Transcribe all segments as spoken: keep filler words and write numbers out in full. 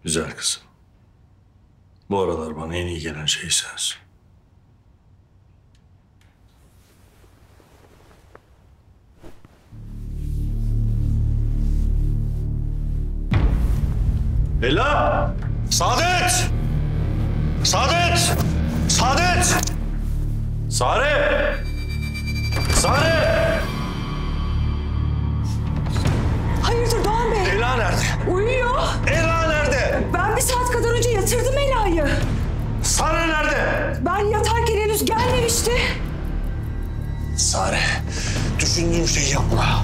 Güzel kızım. Bu aralar bana en iyi gelen şey sensin. Ela! Saadet! Saadet! Saadet! Sare! Sare! Hayırdır Doğan Bey? Ela nerede? Uyuyor. Ela nerede? Ben bir saat kadar önce yatırdım Ela'yı. Sare nerede? Ben yatarken henüz gelmemişti. Sare, düşündüğüm şeyi yapma.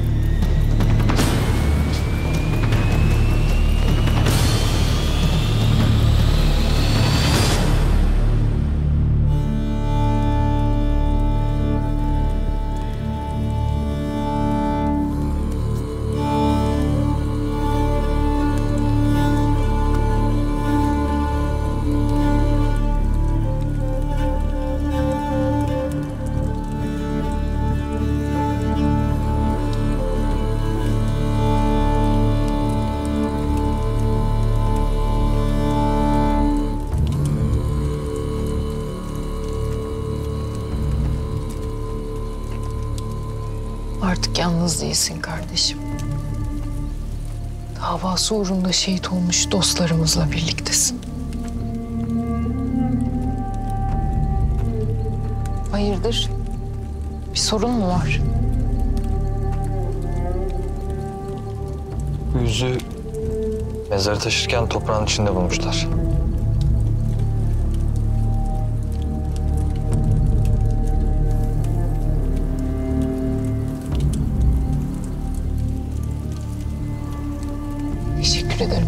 Artık yalnız değilsin kardeşim. Davası uğrunda şehit olmuş dostlarımızla birliktesin. Hayırdır? Bir sorun mu var? Bu yüzüğü mezarı taşırken toprağın içinde bulmuşlar. Teşekkür ederim.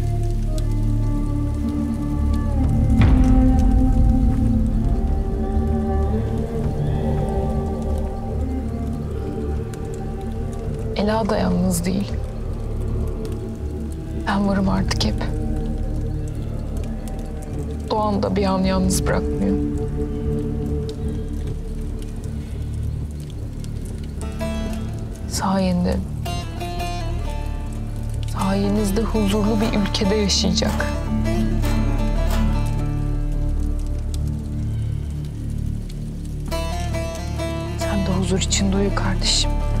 Ela da yalnız değil. Ben varım artık hep. Doğan da bir an yalnız bırakmıyor. Sayende, sayenizde huzurlu bir ülkede yaşayacak. Sen de huzur içinde uyu kardeşim.